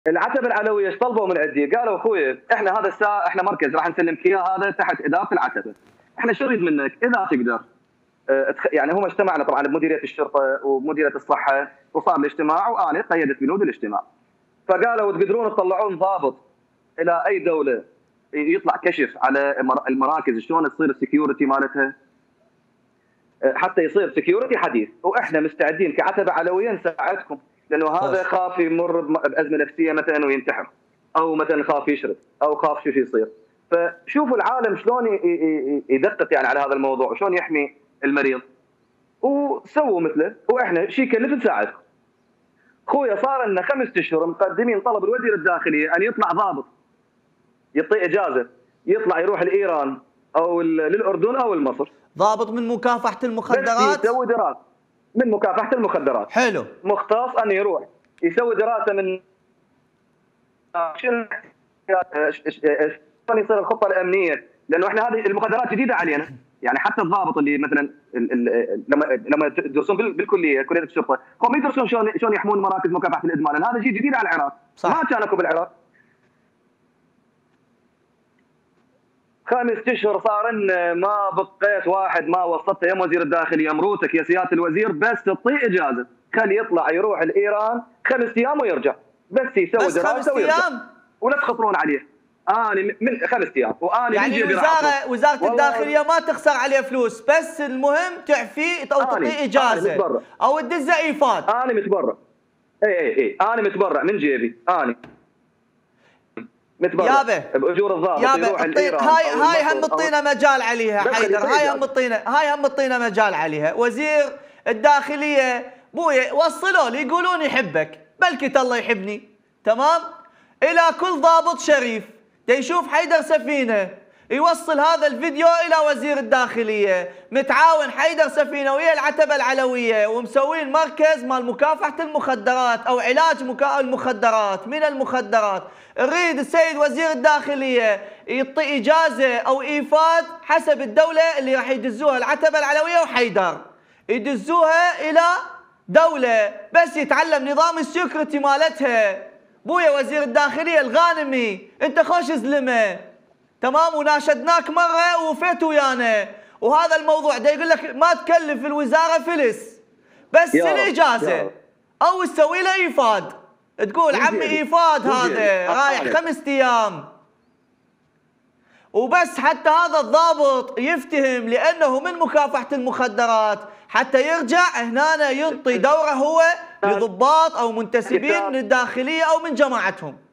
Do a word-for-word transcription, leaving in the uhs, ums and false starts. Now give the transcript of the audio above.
العتبه العلويه ايش طلبوا من عندي؟ قالوا اخوي احنا هذا الساعه احنا مركز راح نسلمك اياه هذا تحت اداره العتبه. احنا شو نريد منك؟ اذا تقدر اه يعني هم اجتمعنا طبعا بمديريه الشرطه ومديريه الصحه وصار الاجتماع وانا قيدت بنود الاجتماع. فقالوا تقدرون تطلعون ضابط الى اي دوله يطلع كشف على المراكز شلون تصير السكيورتي مالتها حتى يصير سكيورتي حديث، واحنا مستعدين كعتبه علويه نساعدكم، لانه هذا خاف يمر بازمه نفسيه مثلا وينتحر، او مثلا خاف يشرد، او خاف شو يصير. فشوفوا العالم شلون يدقق يعني على هذا الموضوع وشلون يحمي المريض، وسووا مثله، واحنا شيء يكلف نساعدكم. اخويا صار لنا خمس اشهر مقدمين طلب الوزير الداخليه ان يطلع ضابط يعطيه اجازه يطلع يروح لايران او للاردن او لمصر، ضابط من مكافحه المخدرات، يسوي دراسه من مكافحه المخدرات. حلو، مختص ان يروح يسوي دراسه من شلون يصير الخطه الامنيه، لانه احنا هذه المخدرات جديده علينا، يعني حتى الضابط اللي مثلا لما لما يدرسون بالكليه كليه الشرطه هم يدرسون شلون شلون يحمون مراكز مكافحه الادمان، لان هذا شيء جديد على العراق، ما كان اكو بالعراق. خمس اشهر صار لنا ما بقيت واحد ما وصلته يا وزير الداخليه مروتك يا سياده الوزير بس تعطيه اجازه، خليه يطلع يروح لايران خمس ايام ويرجع، بس يسوي بس دراسه خمس ايام ولا تخطرون عليه. اني من خمس ايام وانا يعني الوزاره وزاره الداخليه ما تخسر عليه فلوس، بس المهم تعفيه او تعطيه اجازه او تدزه ايفاد. انا متبرع، اي اي اي انا متبرع من جيبي، انا متبرع يابا باجور الضابط يروح الايران. هاي هاي هم مطينا مجال عليها حيدر، هاي هم مطينا هاي هم مطينا مجال عليها. وزير الداخليه بويا وصلوا لي يقولون يحبك، بلكي الله يحبني، تمام؟ الى كل ضابط شريف يشوف حيدر سفينه يوصل هذا الفيديو الى وزير الداخليه، متعاون حيدر سفينه ويا العتبه العلويه ومسوين مركز مال مكافحه المخدرات او علاج مكا... المخدرات من المخدرات. نريد السيد وزير الداخليه يعطي اجازه او ايفاد حسب الدوله اللي راح يدزوها العتبه العلويه وحيدر، يدزوها الى دوله بس يتعلم نظام السكيورتي مالتها. بويا وزير الداخليه الغانمي انت خوش زلمه، تمام؟ وناشدناك مره ووفيت ويانا، وهذا الموضوع دا يقول لك ما تكلف الوزاره فلس، بس الاجازه او تسوي له ايفاد، تقول عمي ايفاد هذا رايح خمس ايام وبس، حتى هذا الضابط يفتهم لانه من مكافحه المخدرات، حتى يرجع هنا ينطي دوره هو لضباط او منتسبين من الداخليه او من جماعتهم.